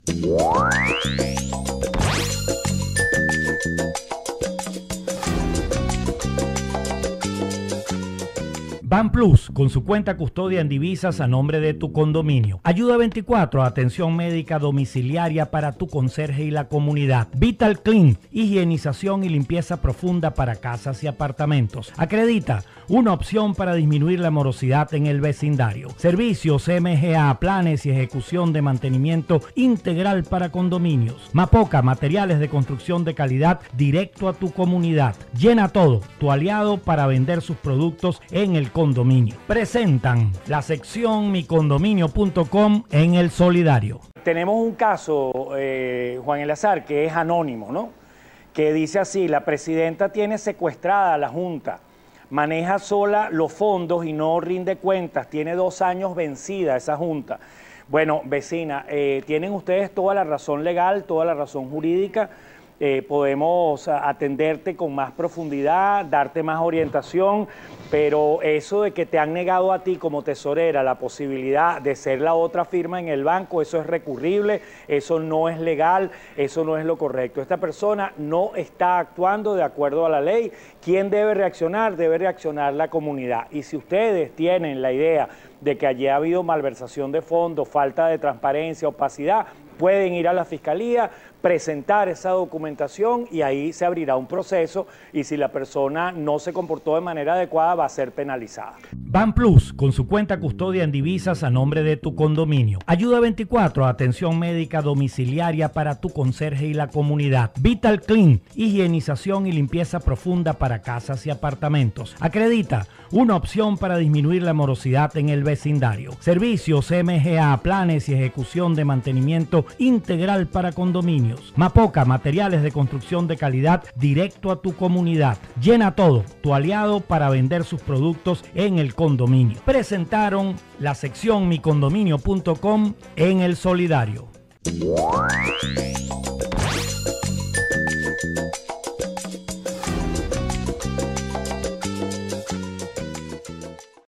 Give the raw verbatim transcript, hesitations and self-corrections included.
BanPlus, con su cuenta custodia en divisas a nombre de tu condominio. Ayuda veinticuatro, atención médica domiciliaria para tu conserje y la comunidad. Vital Clean, higienización y limpieza profunda para casas y apartamentos. Acredita, una opción para disminuir la morosidad en el vecindario. Servicios M G A, planes y ejecución de mantenimiento integral para condominios. Mapoca, materiales de construcción de calidad directo a tu comunidad. Llena Todo, tu aliado para vender sus productos en el condominio. Presentan la sección mi condominio punto com en El Solidario. Tenemos un caso, eh, Juan Eleazar, que es anónimo, ¿no? Que dice así: la presidenta tiene secuestrada a la Junta, maneja sola los fondos y no rinde cuentas, tiene dos años vencida esa Junta. Bueno, vecina, eh, tienen ustedes toda la razón legal, toda la razón jurídica. Eh, podemos atenderte con más profundidad, darte más orientación, pero eso de que te han negado a ti como tesorera la posibilidad de ser la otra firma en el banco, eso es recurrible, eso no es legal, eso no es lo correcto. Esta persona no está actuando de acuerdo a la ley. ¿Quién debe reaccionar? Debe reaccionar la comunidad. Y si ustedes tienen la idea de que allí ha habido malversación de fondos, falta de transparencia, opacidad, pueden ir a la fiscalía, presentar esa documentación y ahí se abrirá un proceso, y si la persona no se comportó de manera adecuada va a ser penalizada. BanPlus, con su cuenta custodia en divisas a nombre de tu condominio. Ayuda veinticuatro, atención médica domiciliaria para tu conserje y la comunidad. Vital Clean, higienización y limpieza profunda para casas y apartamentos. Acredita, una opción para disminuir la morosidad en el vecindario. Servicios M G A, planes y ejecución de mantenimiento integral para condominios. Mapoca, materiales de construcción de calidad directo a tu comunidad. Llena Todo, tu aliado para vender sus productos en el condominio. Presentaron la sección mi condominio punto com en El Solidario.